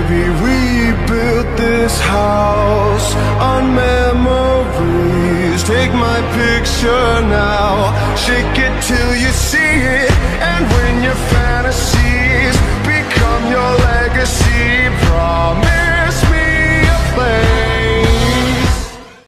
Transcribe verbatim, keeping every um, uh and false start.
baby, we built this house on memories. Take my picture now, shake it till you see it. And when your fantasy